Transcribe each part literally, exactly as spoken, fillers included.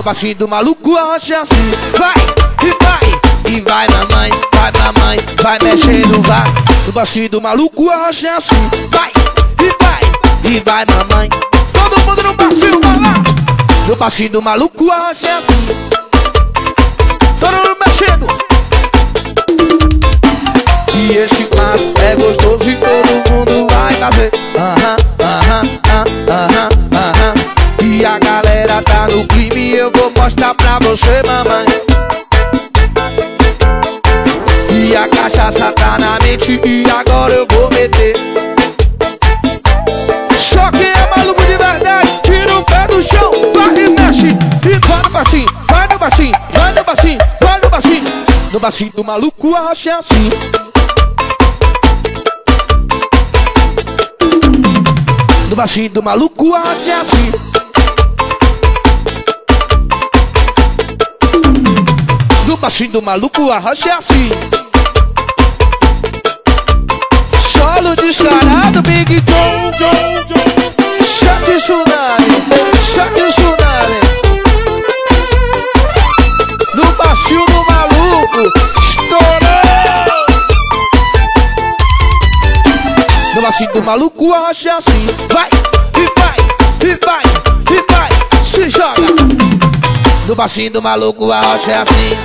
passinho do maluco, a rocha é assim. Vai, e vai, e vai mamãe, vai mamãe, vai mexendo, vai. No passinho do maluco, a rocha é assim. Vai, e vai, e vai mamãe. Todo mundo no passinho, vai lá. No passinho do maluco, a rocha é assim. Todo mundo mexendo. E esse passo é gostoso e todo mundo vai fazer. Aham, aham, aham, aham. E a galera tá no clima e eu vou mostrar pra você, mamãe. E a cachaça tá na mente e agora eu vou meter. Só quem é maluco de verdade, tira o pé do chão, vai e mexe. E vai no passinho, vai no passinho, vai no passinho, vai no passinho. No passinho do maluco, a rocha é assim. No passinho do maluco, a rocha é assim. No passinho do maluco, a rocha é assim. Solo descarado, Big John, John, John. Shot tsunami, shot tsunami. No passinho do maluco, estourou. No passinho do maluco, a rocha é assim. Vai, e vai, e vai, e vai, se joga. No passinho do maluco, a rocha é assim.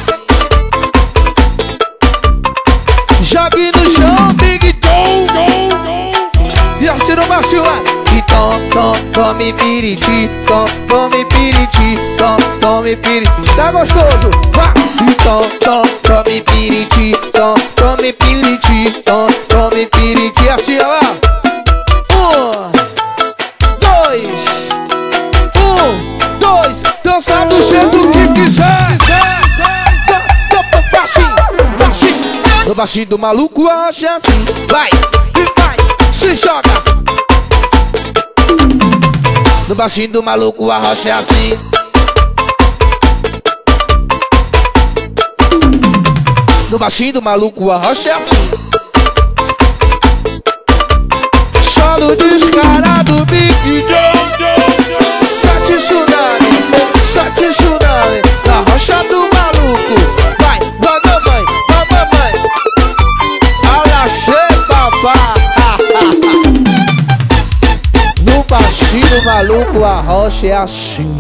Jogue no chão, Big John, John, John. E assim no macio, é. E tom, tom, tome piriti, tom, tome piriti, tom, tome piriti. Tá gostoso? Vá! E tom, tom, tome piriti, tom, tome piriti, tom, tome piriti. Assim, ó. Um, dois, um, dois. Dança do jeito que quiser. Passinho, passinho. No passinho do maluco, a rocha é assim. Vai, e vai, se joga. No passinho do maluco, a rocha é assim. No passinho do maluco, a rocha é assim. Solo descarado, Big John. Sete tsunami, sete tsunami. Na rocha do maluco. Vai, vai mamãe, vai mamãe. Alaxê, papá. No passinho do maluco, a rocha é assim.